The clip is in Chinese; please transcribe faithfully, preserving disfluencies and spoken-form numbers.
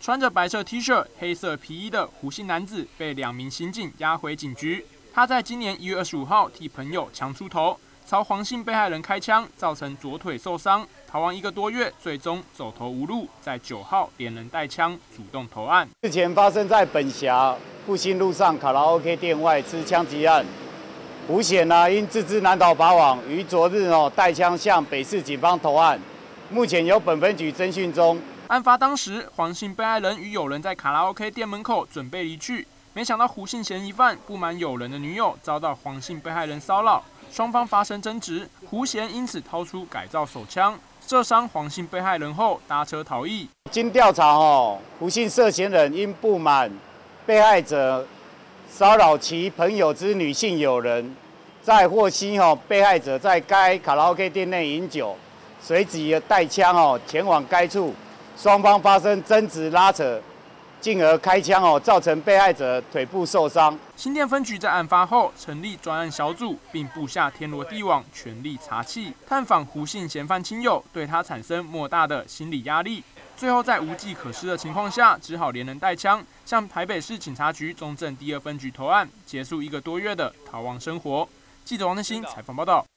穿着白色 T 恤、黑色皮衣的胡姓男子被两名刑警押回警局。他在今年一月二十五号替朋友抢出头，朝黄姓被害人开枪，造成左腿受伤，逃亡一个多月，最终走投无路，在九号连人带枪主动投案。 日前发生在本辖复兴路上卡拉 OK 店外持枪击案，胡显呢、啊、因自知难逃法网，于昨日哦带枪向北市警方投案，目前由本分局侦讯中。 案发当时，黄姓被害人与友人在卡拉 OK 店门口准备离去，没想到胡姓嫌疑犯不满友人的女友遭到黄姓被害人骚扰，双方发生争执，胡嫌因此掏出改造手枪射伤黄姓被害人后搭车逃逸。 经调查哦，胡姓涉嫌人因不满被害者骚扰其朋友之女性友人，在获悉哦被害者在该卡拉 OK 店内饮酒，随即带枪哦前往该处。双方发生争执拉扯，进而开枪哦，造成被害者腿部受伤。 新店分局在案发后成立专案小组，并布下天罗地网，全力查缉，探访胡姓嫌犯亲友，对他产生莫大的心理压力。最后在无计可施的情况下，只好连人带枪向台北市警察局中正第二分局投案，结束一个多月的逃亡生活。记者王振兴采访报道。